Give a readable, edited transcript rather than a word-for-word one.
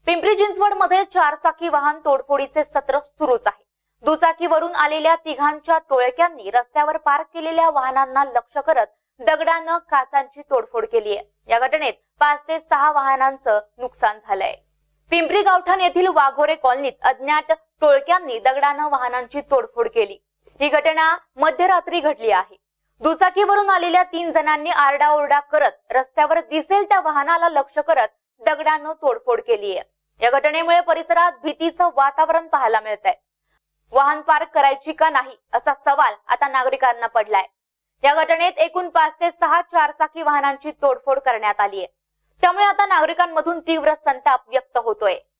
पिंपरी चिंचवड मध्ये चारचाकी वाहन तोडफोडीचे सत्र सुरूच आहे। दुचाकीवरून आलेल्या तिघांच्या टोळक्यांनी रस्त्यावर पार्क केलेल्या वाहनांना लक्ष्य करत दगडानं काचांची तोडफोड केली आहे। या घटनेत 5 ते 6 वाहनांचं नुकसान झालंय। पिंपरी गावठाण येथील वाघोरे कॉलनीत अज्ञात टोळक्यांनी दगडानं वाहनांची तोडफोड केली। ही घटना मध्यरात्री घडली आहे। दुचाकीवरून आलेल्या 3 जणांनी आरडाओरडा करत रस्त्यावर दिसेल त्या वाहनाला लक्ष्य करत दगडानं तोडफोड केली आहे। या घटनेमुळे परिसरात भीतीचं वातावरण पाहायला मिळतंय। वाहन पार्क करायची का नाही असा सवाल आता नागरिकांना पडलाय। या घटनेत एकूण 5 ते 6 चारचाकी वाहनांची तोडफोड करण्यात आली आहे। त्यामुळे आता नागरिकांमधून तीव्र संताप व्यक्त होतोय।